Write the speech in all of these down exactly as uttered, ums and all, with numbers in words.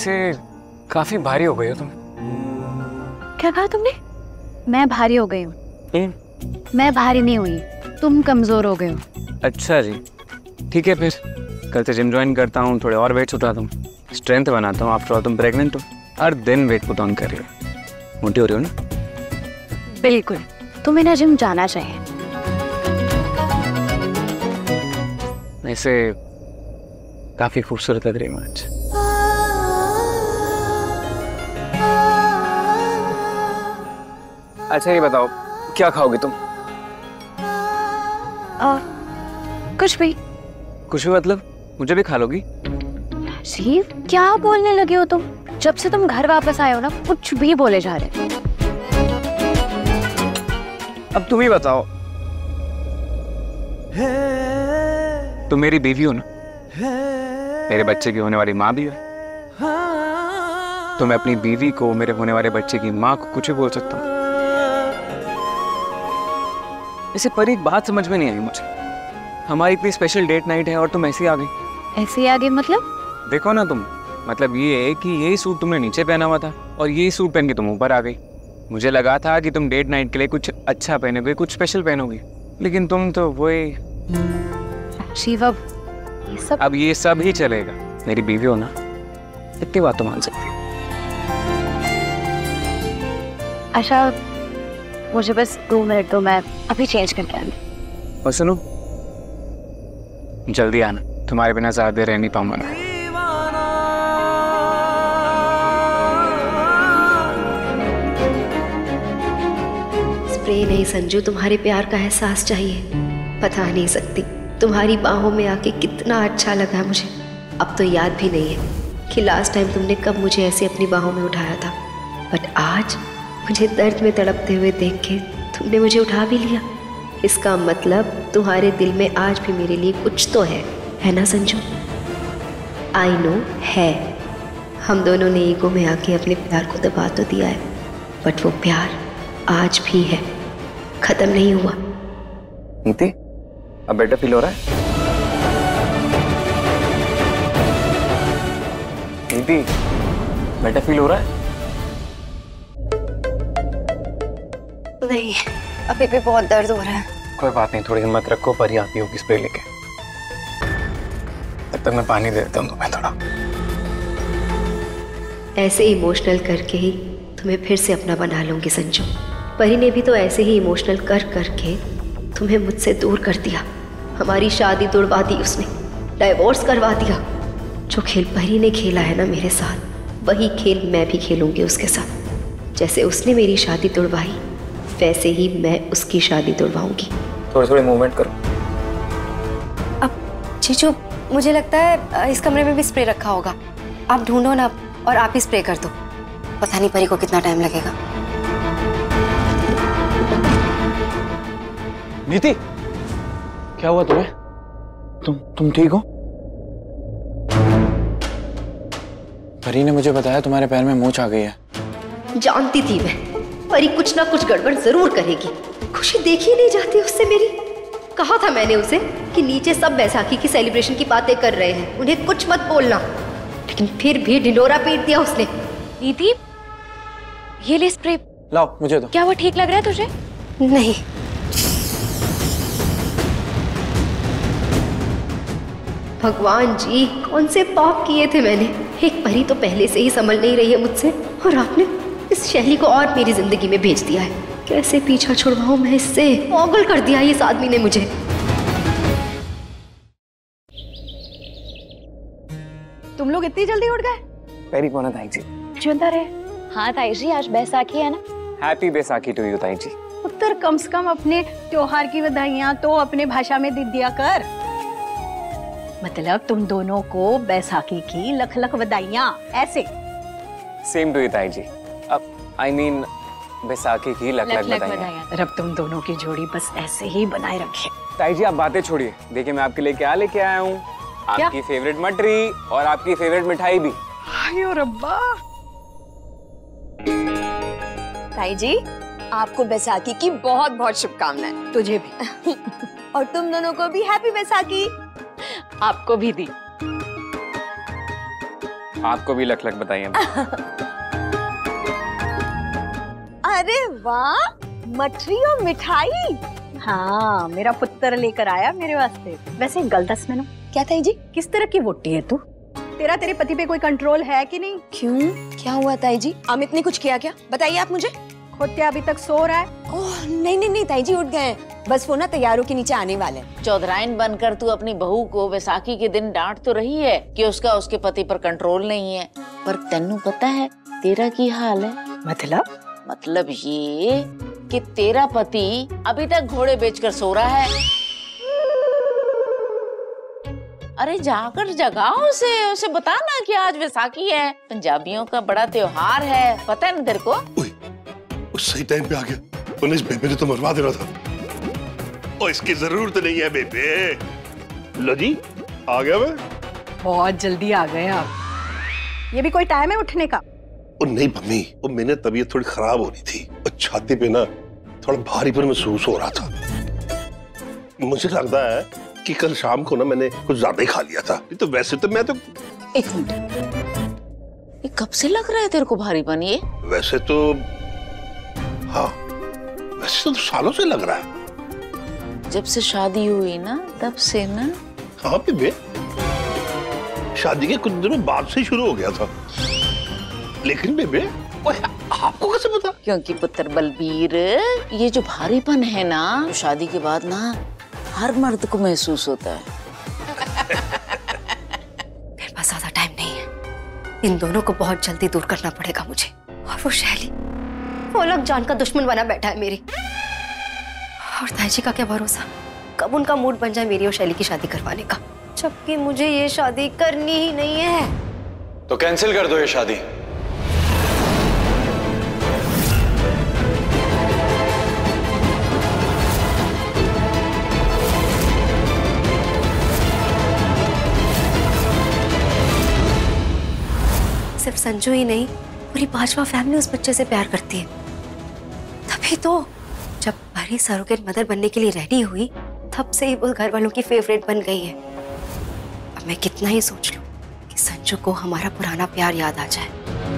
वैसे काफी भारी हो गई हो तुम। क्या कहा तुमने? मैं भारी हो गई हूँ? मैं भारी नहीं हुई, तुम कमजोर हो गए हो। अच्छा जी, ठीक है, फिर कल से जिम ज्वाइन करता हूँ, थोड़े और वेट्स उठाता हूँ, स्ट्रेंथ बनाता हूँ। आफ्टर ऑल तुम प्रेग्नेंट हो, हर दिन वेट पुट ऑन कर रही हो, मोटी हो रही हो ना। बिल्कुल, तुम्हें ना जिम जाना चाहिए। वैसे काफी खूबसूरत लग रही हूँ आज। अच्छा ये बताओ, क्या खाओगी तुम? आ, कुछ भी। कुछ भी मतलब मुझे भी खा लोगी? शिव, क्या बोलने लगे हो तुम? जब से तुम घर वापस आए हो ना, कुछ भी बोले जा रहे। अब तुम ही बताओ, तुम मेरी बीवी हो ना, मेरे बच्चे की होने वाली माँ भी है, तो मैं अपनी बीवी को मेरे होने वाले बच्चे की माँ को कुछ भी बोल सकता हूँ। इसे पर एक बात समझ में नहीं आई मुझे, हमारी इतनी स्पेशल डेट नाइट है और तुम ऐसे ही आ गई। ऐसे ही आ गई मतलब? देखो ना तुम, मतलब ये है कि यही सूट तुमने नीचे पहना हुआ था और यही सूट पहन के तुम ऊपर आ गई। मुझे लगा था कि तुम डेट नाइट के लिए कुछ अच्छा पहनोगे, कुछ स्पेशल पहनोगी, लेकिन तुम तो वही। शिव, अब ये सब अब ये सब ही चलेगा, मेरी बीवी हो ना, इतनी बात तो मान सकती। अच्छा, मुझे बस दो मिनट दो, मैं अभी चेंज करके आऊंगी। और सुनो, जल्दी आना, तुम्हारे बिना ज्यादा देर रह नहीं पाऊंगा मैं। स्प्रे नहीं संजू, तुम्हारे प्यार का एहसास चाहिए। बता नहीं सकती तुम्हारी बाहों में आके कितना अच्छा लगा मुझे। अब तो याद भी नहीं है कि लास्ट टाइम तुमने कब मुझे ऐसे अपनी बाहों में उठाया था, बट आज मुझे दर्द में तड़पते हुए देख के तुमने मुझे उठा भी लिया। इसका मतलब तुम्हारे दिल में आज भी मेरे लिए कुछ तो है, है ना संजू? आई नो है। हम दोनों ने ईगो में आके अपने प्यार को दबा तो दिया है, बट वो प्यार आज भी है, खत्म नहीं हुआ। नीति, अब बेटर फील हो रहा है? नीति, बेटर फील हो रहा है? नहीं, अभी भी बहुत दर्द हो रहा है। कोई बात नहीं, थोड़ी हिम्मत रखो, परी आती होगी स्प्रे लेके। तब तक मैं पानी दे देता हूँ तुम्हें थोड़ा। ऐसे इमोशनल करके ही तुम्हें फिर से अपना बना लूंगी संजू। परी ने भी तो ऐसे ही इमोशनल कर करके तुम्हें मुझसे दूर कर दिया। हमारी शादी तोड़वा दी उसने, डाइवोर्स करवा दिया। जो खेल परी ने खेला है ना मेरे साथ, वही खेल मैं भी खेलूंगी उसके साथ। जैसे उसने मेरी शादी तोड़वाई, वैसे ही मैं उसकी शादी तोड़वाऊंगी। थोड़ी थोड़ी मूवमेंट करो। अब चीचू, मुझे लगता है इस कमरे में भी स्प्रे रखा होगा। आप ढूंढो ना और आप ही स्प्रे कर दो। पता नहीं परी को कितना टाइम लगेगा। नीति, क्या हुआ तुम्हें? तुम तुम ठीक हो? परी ने मुझे बताया तुम्हारे पैर में मोच आ गई है। जानती थी मैं, परी कुछ ना कुछ गड़बड़ जरूर करेगी। खुशी देखी नहीं जाती उससे मेरी। कहा था मैंने उसे कि नीचे सब बैसाखी की सेलिब्रेशन की बातें कर रहे हैं, उन्हें कुछ मत बोलना, लेकिन फिर भी ढिंडोरा पीट दिया उसने। नीति, ये ले स्प्रे। लाओ मुझे दो। क्या वो ठीक लग रहा है तुझे? नहीं। भगवान जी, कौन से पाप किए थे मैंने। एक परी तो पहले से ही संभल नहीं रही है मुझसे, और आपने इस शैली को और मेरी जिंदगी में भेज दिया है। कैसे पीछा छुड़वाऊं मैं इससे? पागल कर दिया इस आदमी ने मुझे। तुम लोग इतनी जल्दी उठ गए? पैरी कौन है ताई जी? जिंदा रहे। हाँ ताई जी, आज बैसाखी है ना। हैप्पी बैसाखी टू यू ताई जी। उत्तर, कम से कम अपने त्योहार की बधाइयाँ तो अपने भाषा में दे दिया कर। मतलब तुम दोनों को बैसाखी की लख लख बधाइयाँ, ऐसे। सेम टू यू ताई जी। अब आई मीन बैसाखी की लख लख बधाइयाँ। रब तुम दोनों की जोड़ी बस ऐसे ही बनाए रखे। ताई जी आप बातें छोड़िए, देखिए मैं आपके लिए क्या लेके आया हूँ। आपकी फेवरेट मटरी और आपकी फेवरेट मिठाई भी। आयो रब्बा। ताई जी, आपको बैसाखी की बहुत बहुत शुभकामनाएं। तुझे भी। और तुम दोनों को भी हैप्पी बैसाखी। आपको भी दी। आपको भी लख लख बताइए। अरे वाह, मठरी और मिठाई। हाँ, मेरा पुत्र लेकर आया मेरे वास्ते। वैसे एक गल दस मैनू, क्या ताई जी? किस तरह की वोटी है तू? तेरा तेरे पति पे कोई कंट्रोल है कि नहीं? क्यों, क्या हुआ ताई जी? अमित ने कुछ किया क्या? बताइए आप मुझे। खुद क्या अभी तक सो रहा है? ओह नहीं नहीं नहीं ताई जी, उठ गए, बस वो ना तैयारों के नीचे आने वाले हैं। चौधराइन बनकर तू अपनी बहू को बैसाखी के दिन डांट तो रही है कि उसका उसके पति पर कंट्रोल नहीं है, पर तेनू पता है तेरा की हाल है? मतलब? मतलब ये कि तेरा पति अभी तक घोड़े बेचकर सो रहा है। अरे जाकर जगाओ उसे, उसे बता ना कि आज बैसाखी है, पंजाबियों का बड़ा त्योहार है, पता है ना तेरे को? उस सही टाइम पे आ गया, उन्हें इस बेबे ने तो मरवा देना था। ओ इसकी जरूरत नहीं है बेबे। लो जी, आ गया मैं। बहुत जल्दी आ गए आप। ये भी कोई टाइम है उठने का? ओ नहीं मम्मी, वो मैंने तबीयत थोड़ी खराब हो रही थी और छाती पे ना थोड़ा भारीपन महसूस हो रहा था। मुझे लगता है कि कल शाम को ना मैंने कुछ ज्यादा ही खा लिया था। तो वैसे तो मैं तो एक मिनट, ये कब से लग रहा है तेरे को भारीपन? ये वैसे तो हाँ, वैसे तो सालों से लग रहा है। जब से शादी हुई ना तब से ना? हाँ बेबे, शादी के कुछ दिनों बाद से शुरू हो गया था। लेकिन बेबे आपको कैसे पता? क्योंकि पुत्र बलबीर, ये जो भारीपन है ना, तो शादी के बाद ना हर मर्द को महसूस होता है। मेरे पास ज्यादा टाइम नहीं है, इन दोनों को बहुत जल्दी दूर करना पड़ेगा मुझे। और वो शैली, वो अलग जान का दुश्मन बना बैठा है मेरी। और ताई जी का क्या भरोसा, कब उनका मूड बन जाए मेरी और शैली की शादी करवाने का, जबकि मुझे ये शादी करनी ही नहीं है। तो कैंसिल कर दो ये शादी। सिर्फ संजू ही नहीं, पूरी पांचवा फैमिली उस बच्चे से प्यार करती है। तभी तो जब परी सरोगेट मदर बनने के लिए रेडी हुई, तब से ही वो घर वालों की फेवरेट बन गई है। अब मैं कितना ही सोच लूं कि संजू को हमारा पुराना प्यार याद आ जाए,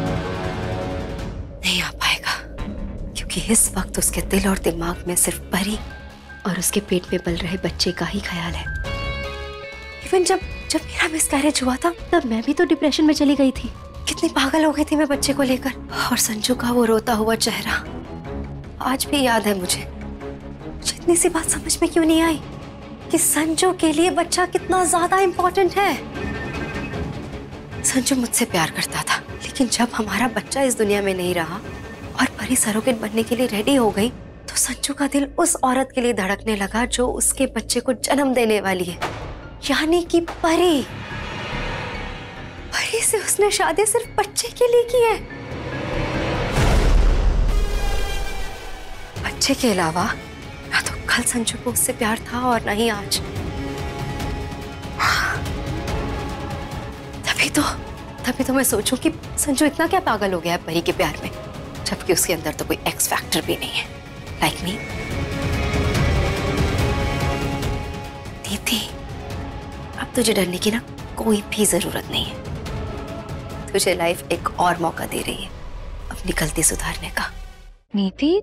नहीं आ पाएगा, क्योंकि इस वक्त उसके दिल और दिमाग में सिर्फ परी और उसके पेट में पल रहे बच्चे का ही ख्याल है। इवन जब जब मेरा मिसकैरेज हुआ था, तब मैं भी तो डिप्रेशन में चली गई थी। कितनी पागल हो गई थी मैं बच्चे को लेकर। और संजू का वो रोता हुआ चेहरा आज भी याद है मुझे। इतनी सी बात समझ में क्यों नहीं आई कि संजू के लिए बच्चा कितना ज्यादा इंपॉर्टेंट है। संजू मुझसे प्यार करता था, लेकिन जब हमारा बच्चा इस दुनिया में नहीं रहा और परी सरोगेट बनने के लिए रेडी हो गई, तो संजू का दिल उस औरत के लिए धड़कने लगा जो उसके बच्चे को जन्म देने वाली है, यानी कि परी। परी से उसने शादी सिर्फ बच्चे के लिए की है। बच्चे के अलावा ना तो कल संजू को उससे प्यार था और ना ही आज। तभी तो तभी तो मैं सोचूं कि संजू इतना क्या पागल हो गया है परी के प्यार में, जबकि उसके अंदर तो कोई एक्स फैक्टर भी नहीं है, लाइक मी। दीदी, अब तुझे डरने की ना कोई भी जरूरत नहीं है। तुझे लाइफ एक और मौका दे रही है अपनी गलती सुधारने का। नीति,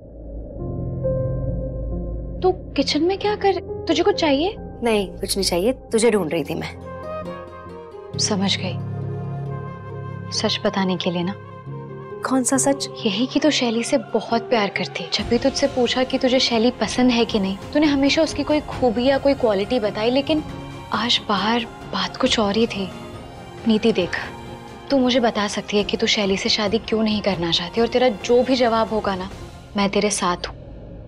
तू किचन में क्या कर? तुझे कुछ चाहिए? नहीं, कुछ नहीं चाहिए, तुझे ढूंढ रही थी मैं। समझ गई। सच बताने के लिए ना। कौन सा सच? यही कि तू शैली से बहुत प्यार करती है। जब भी तुझसे पूछा कि तुझे शैली पसंद है कि नहीं, तूने हमेशा उसकी कोई खूबी या कोई क्वालिटी बताई, लेकिन आज बाहर बात कुछ और ही थी। नीति देख, तू मुझे बता सकती है कि तू शैली से शादी क्यों नहीं करना चाहती, और तेरा जो भी जवाब होगा ना, मैं तेरे साथ हूँ।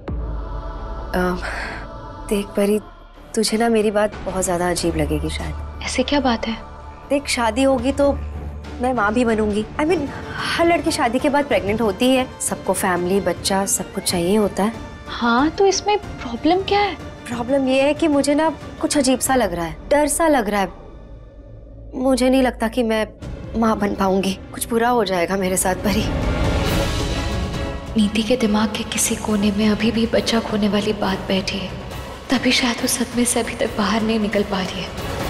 देख परी, तुझे ना मेरी बात बहुत ज्यादा अजीब लगेगी शायद। ऐसे क्या बात है? देख, शादी होगी तो मैं माँ भी बनूंगी। आई मीन, हर लड़की शादी के बाद प्रेग्नेंट होती है, सबको फैमिली, बच्चा, सब कुछ चाहिए होता है। हाँ, तो इसमें प्रॉब्लम क्या है? प्रॉब्लम ये है कि मुझे ना कुछ अजीब सा लग रहा है, डर सा लग रहा है। मुझे नहीं लगता कि मैं माँ बन पाऊंगी, कुछ बुरा हो जाएगा मेरे साथ परी। नीति के दिमाग के किसी कोने में अभी भी बच्चा खोने वाली बात बैठी है, तभी शायद वो सदमे से अभी तक बाहर नहीं निकल पा रही है।